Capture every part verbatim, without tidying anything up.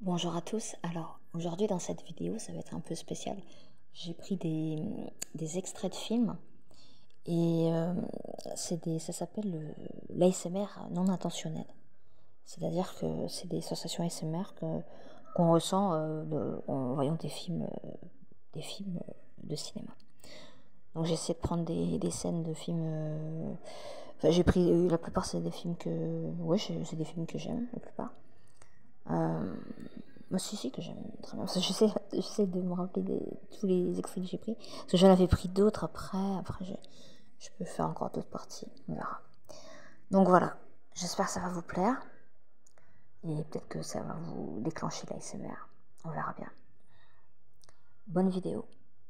Bonjour à tous, alors aujourd'hui dans cette vidéo ça va être un peu spécial, j'ai pris des, des extraits de films et euh, c'est des, ça s'appelle l'A S M R non intentionnel, c'est-à-dire que c'est des sensations A S M R que, qu'on ressent euh, de, en voyant des films, euh, des films de cinéma. Donc j'ai essayé de prendre des, des scènes de films, euh, enfin j'ai pris, la plupart c'est des films que, ouais c'est des films que j'aime, la plupart. Euh, Moi, si, si, que j'aime très bien. Parce que j'essaie, j'essaie de me rappeler de tous les extraits que j'ai pris. Parce que j'en avais pris d'autres après. Après, je, je peux faire encore d'autres parties. On verra. Donc voilà. J'espère que ça va vous plaire. Et peut-être que ça va vous déclencher l'A S M R. On verra bien. Bonne vidéo.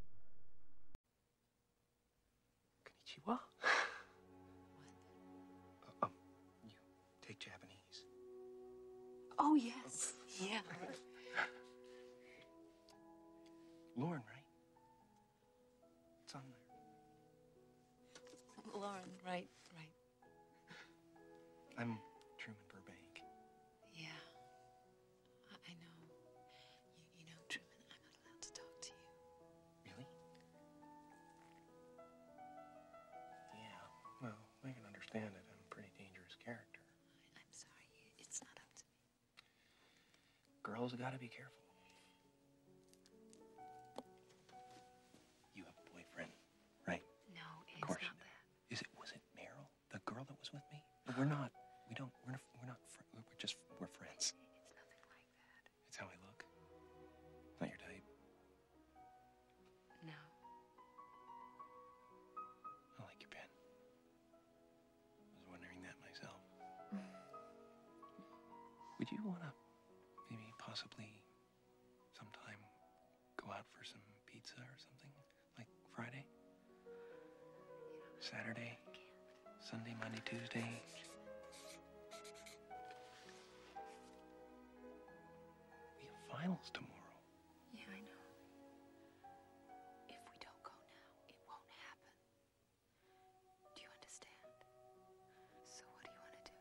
Konnichiwa. uh, um, you take Japanese? Oh, yes. Yeah. Lauren, right? It's on there. Lauren, right, right. I'm Truman Burbank. Yeah. I, I know. You, you know, Truman, I'm not allowed to talk to you. Really? Yeah, well, I can understand it. I'm a pretty dangerous character. I, I'm sorry. It's not up to me. Girls gotta be careful. You have a boyfriend, right? No, it's Of course not you do. that. Is it, was it Meryl, the girl that was with me? We're not, we don't, we're not, we're not, fr we're just, we're friends. It's nothing like that. It's how I look. Not your type. No. I like your pen. I was wondering that myself. Would you want to maybe possibly sometime go out for some pizza or something? Like Friday? Saturday? Sunday, Monday, Tuesday? We have finals tomorrow. Yeah, I know. If we don't go now, it won't happen. Do you understand? So what do you want to do?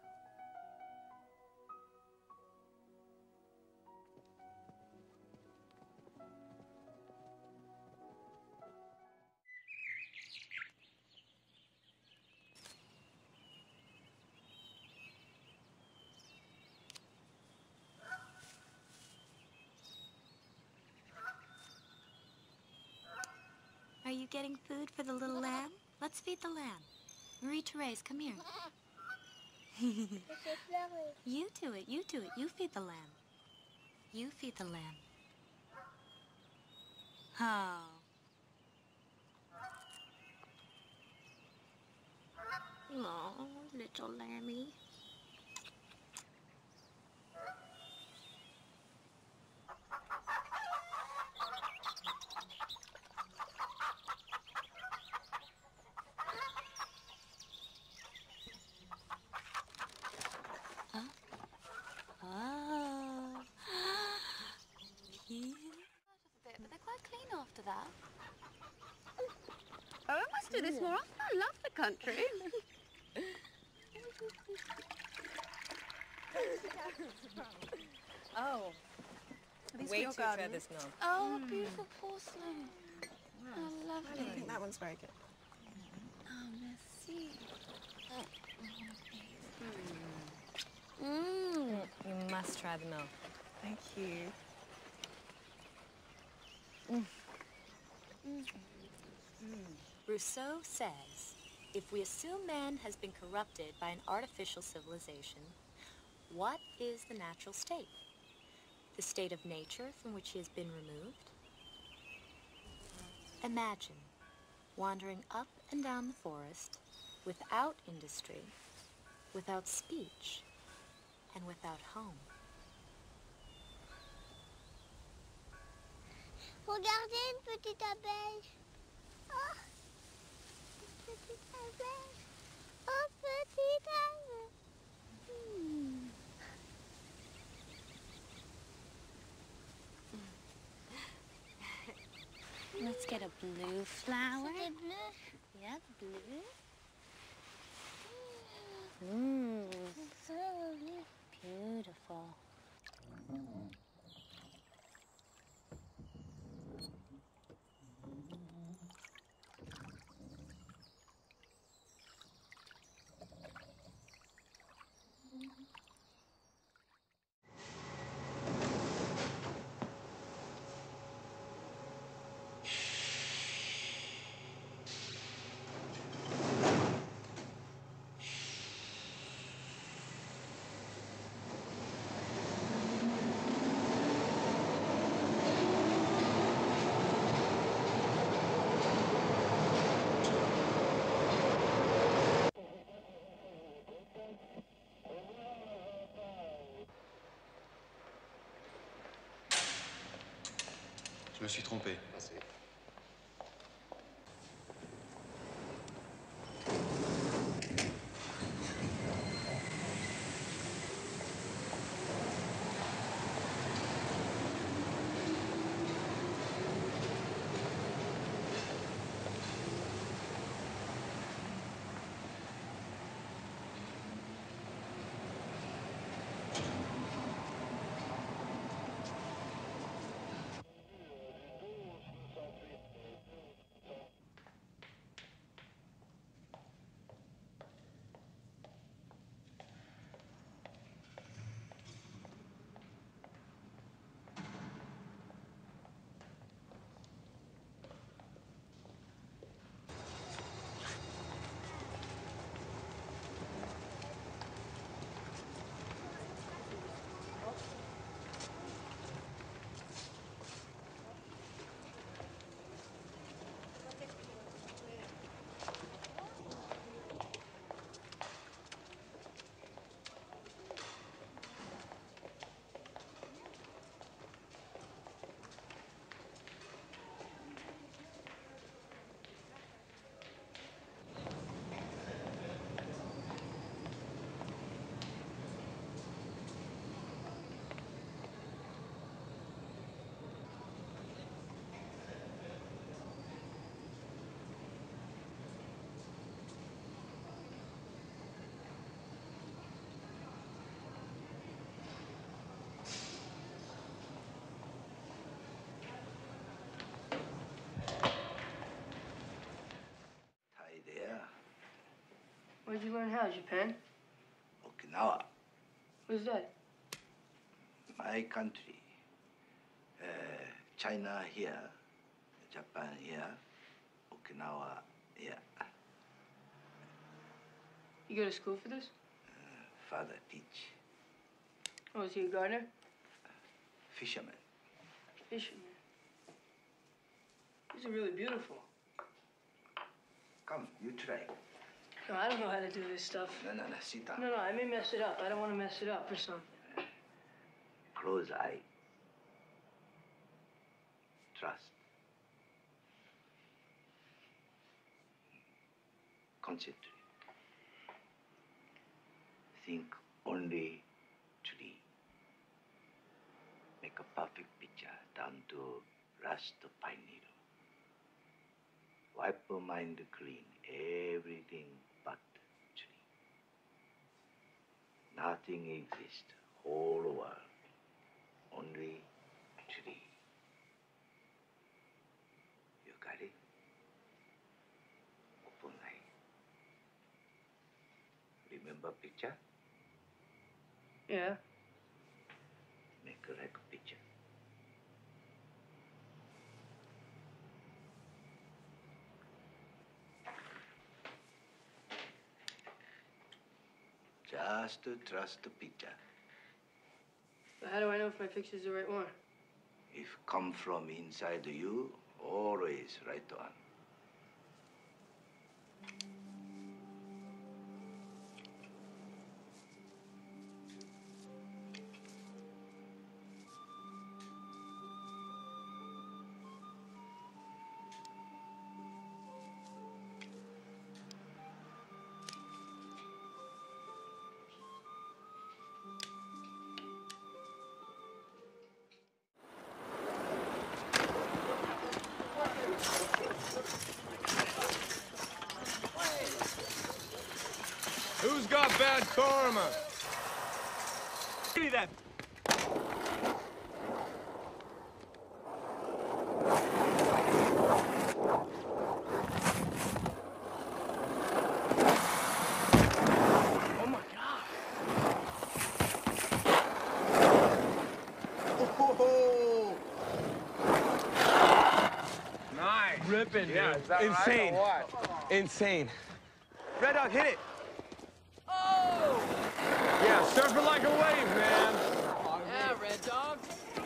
Are you getting food for the little lamb? Let's feed the lamb. Marie-Therese, come here. You do it, you do it. You feed the lamb. You feed the lamb. Oh. Oh, little lammy. Oh. Cute. But they're quite clean after that. Oh, I must do this more often. I love the country. Oh, Way too traditional. Oh, beautiful porcelain. Oh, I lovely. don't think that one's very good. Oh, merci. Mmm. You must try the milk. Thank you. Rousseau says, if we assume man has been corrupted by an artificial civilization, what is the natural state? The state of nature from which he has been removed? Imagine wandering up and down the forest without industry, without speech, and without home. Regardez une petite abeille. Oh, une petite abeille. Oh, petite abeille. Hmm. Let's get a blue flower. C'est bleu. Yeah, blue. Mmm, C'est joli. beautiful. me suis trompé. Merci. Where'd you learn how? Japan? Okinawa. Where's that? My country. Uh, China here, Japan here, Okinawa here. You go to school for this? Uh, father teach. Oh, is he a gardener? Fisherman. Fisherman. These are really beautiful. Come, you try. No, I don't know how to do this stuff. No, no, no, sit down. No, no, I may mess it up. I don't want to mess it up or something. Close eye. Trust. Concentrate. Think only tree. Make a perfect picture down to last pine needle. Wipe your mind clean, everything but tree. Nothing exists, whole world, only tree. You got it? Open eye. Remember picture? Yeah. Make a like a picture. Just to trust the picture. But how do I know if my picture's the right one? If come from inside you, always right one. Who's got bad karma? Give me that. Oh my God. Oh. Nice. Ripping, yeah, is that insane. right or what? Insane. Red Dog, hit it. Oh! Yeah, surfing like a wave, man. Yeah, Red Dog.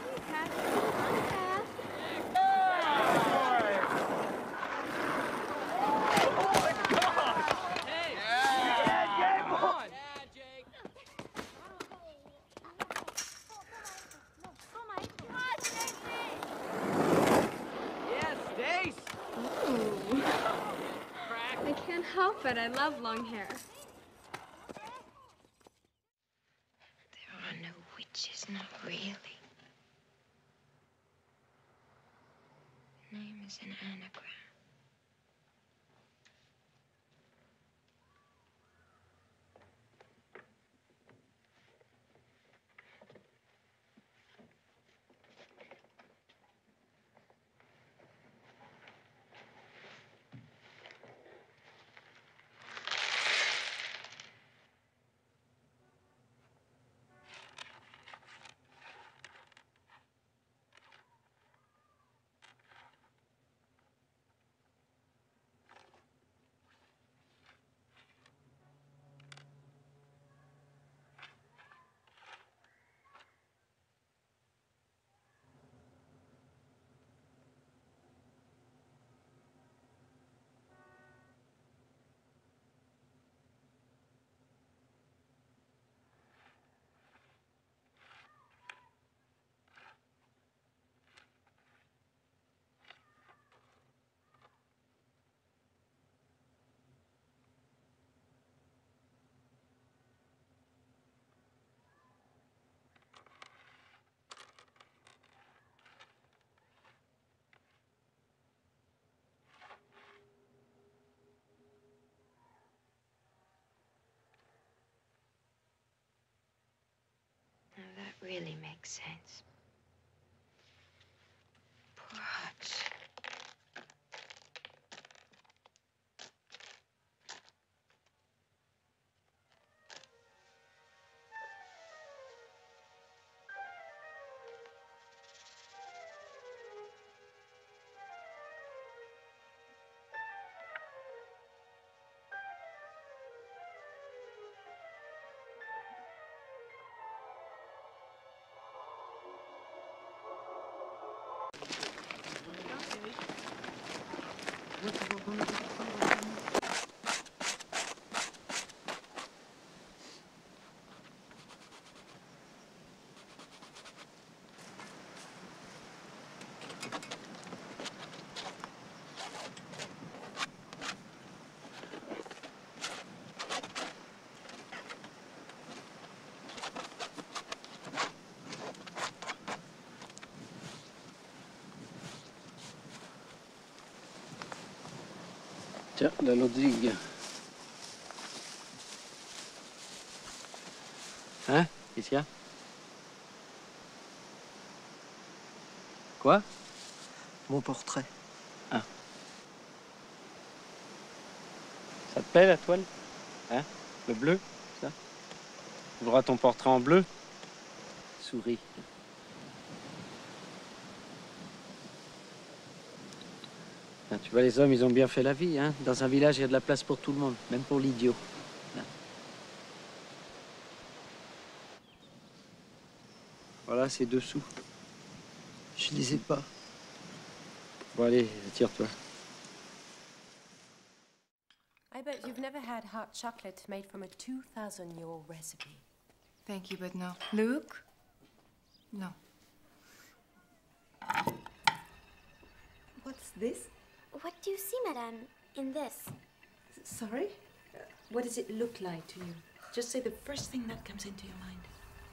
Hey! Yeah, game on! Yeah, Jake. Oh my God, Jake! but I love long hair. There are no witches, not really. Name is an anagram. Now that really makes sense. Poor Hutch. Tiens, la Lodwig. Hein? Qu'est-ce qu'il y a? Quoi? Mon portrait. Ah. Ça te plaît la toile? Hein? Le bleu, ça? Tu voudras ton portrait en bleu? Souris. Ah, tu vois, les hommes, ils ont bien fait la vie, hein? Dans un village, il y a de la place pour tout le monde, même pour l'idiot. Là. Voilà, c'est dessous. Je les ai pas. Bon, allez, tire-toi. I bet you've never had hot chocolate made from a two thousand year old recipe. Thank you, but no. Luke? No. What's this? What do you see, madame, in this? Sorry? Uh, what does it look like to you? Just say the first thing that comes into your mind.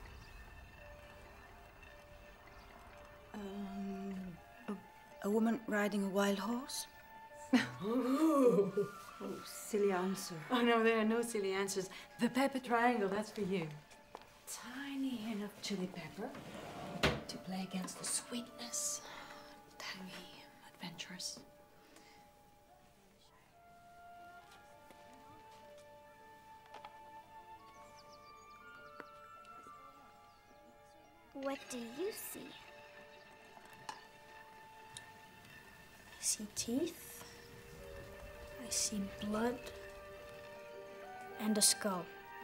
Um, a, a woman riding a wild horse? Oh, oh, silly answer. Oh, no, there are no silly answers. The pepper triangle, that's for you. Tiny hint of chili pepper to play against the sweetness. Tangy, adventurous. What do you see? I see teeth. I see blood. And a skull.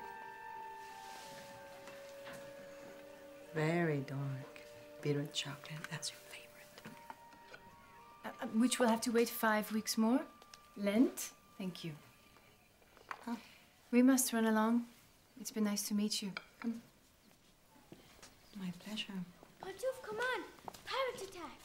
Very dark. Bitter chocolate, that's your favorite. Uh, which will have to wait five weeks more. Lent? Thank you. Oh, we must run along. It's been nice to meet you. Come. My pleasure. Pantouf, come on! Pirate attack!